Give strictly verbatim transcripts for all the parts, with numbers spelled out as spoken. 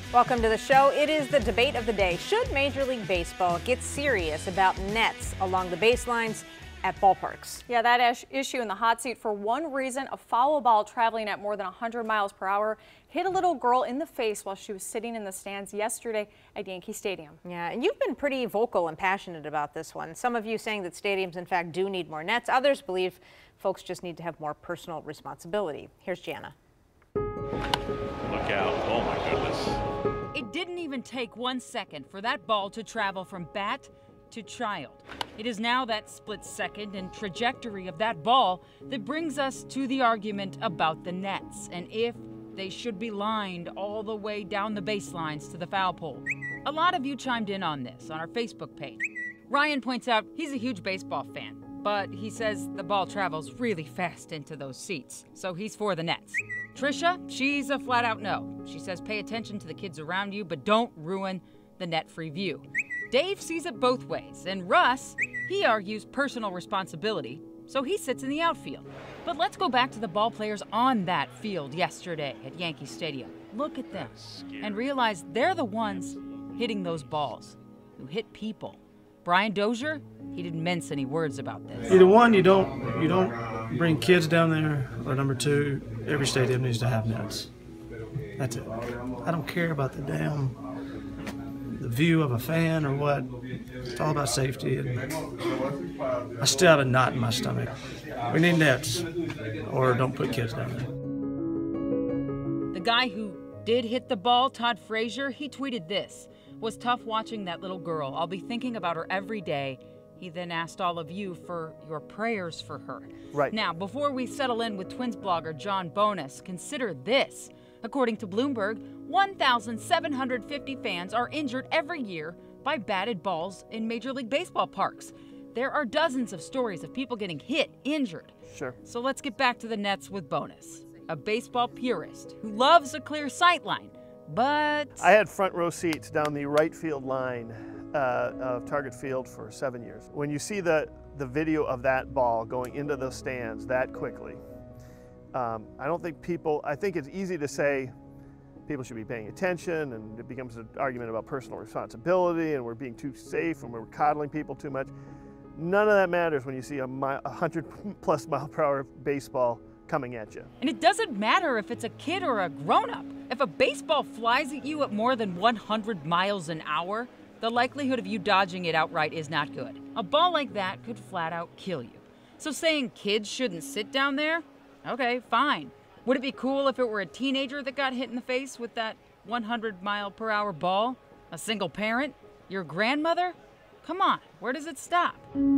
Welcome to the show. It is the debate of the day. Should Major League Baseball get serious about nets along the baselines at ballparks? Yeah, that issue in the hot seat for one reason. A foul ball traveling at more than one hundred miles per hour hit a little girl in the face while she was sitting in the stands yesterday at Yankee Stadium. Yeah, and you've been pretty vocal and passionate about this one. Some of you saying that stadiums, in fact, do need more nets. Others believe folks just need to have more personal responsibility. Here's Jana. Look out. Oh, my goodness. It didn't even take one second for that ball to travel from bat to child. It is now that split second and trajectory of that ball that brings us to the argument about the nets and if they should be lined all the way down the baselines to the foul pole. A lot of you chimed in on this on our Facebook page. Ryan points out he's a huge baseball fan, but he says the ball travels really fast into those seats, so he's for the nets. Trisha, she's a flat out no. She says pay attention to the kids around you, but don't ruin the net-free view. Dave sees it both ways, and Russ, he argues personal responsibility, so he sits in the outfield. But let's go back to the ball players on that field yesterday at Yankee Stadium. Look at them and realize they're the ones hitting those balls, who hit people. Brian Dozier, he didn't mince any words about this. Either one, you don't you don't bring kids down there, or number two, every stadium needs to have nets. That's it. I don't care about the damn the view of a fan or what. It's all about safety, and I still have a knot in my stomach. We need nets, or don't put kids down there. The guy who did hit the ball, Todd Frazier, he tweeted this. Was tough watching that little girl. I'll be thinking about her every day. He then asked all of you for your prayers for her. Right. Now, before we settle in with Twins blogger John Bonus, consider this. According to Bloomberg, one thousand seven hundred fifty fans are injured every year by batted balls in Major League Baseball parks. There are dozens of stories of people getting hit, injured. Sure. So let's get back to the nets with Bonus, a baseball purist who loves a clear sight line. But I had front row seats down the right field line uh, of Target Field for seven years. When you see the, the video of that ball going into those stands that quickly, um, I don't think people, I think it's easy to say people should be paying attention, and it becomes an argument about personal responsibility and we're being too safe and we're coddling people too much. None of that matters when you see a one hundred plus mile per hour baseball coming at you. And it doesn't matter if it's a kid or a grown-up. If a baseball flies at you at more than one hundred miles an hour, the likelihood of you dodging it outright is not good. A ball like that could flat out kill you. So saying kids shouldn't sit down there? Okay, fine. Would it be cool if it were a teenager that got hit in the face with that one hundred mile per hour ball? A single parent? Your grandmother? Come on, where does it stop?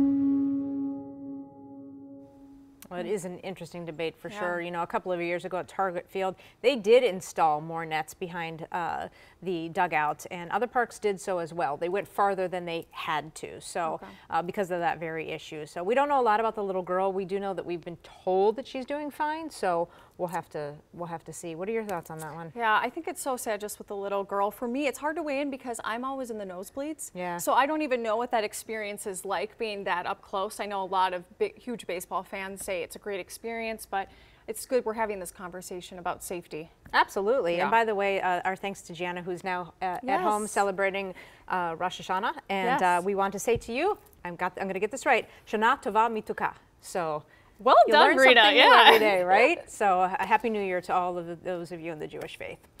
Well, it is an interesting debate for yeah. sure. You know, a couple of years ago at Target Field, they did install more nets behind uh, the dugout, and other parks did so as well. They went farther than they had to, so okay. uh, because of that very issue. So we don't know a lot about the little girl. We do know that we've been told that she's doing fine, so we'll have to we'll have to see. What are your thoughts on that one? Yeah, I think it's so sad just with the little girl. For me, it's hard to weigh in because I'm always in the nosebleeds. Yeah. So I don't even know what that experience is like being that up close. I know a lot of big, huge baseball fans say it's a great experience, but it's good we're having this conversation about safety. Absolutely. Yeah. And by the way, uh, our thanks to Jana, who's now uh, yes. at home celebrating uh, Rosh Hashanah. And yes. uh, we want to say to you, I'm, got, I'm going to get this right, Shana Tova Mituka. So well you done, learn Rita. something Yeah. new every day, right? So a happy New Year to all of the, those of you in the Jewish faith.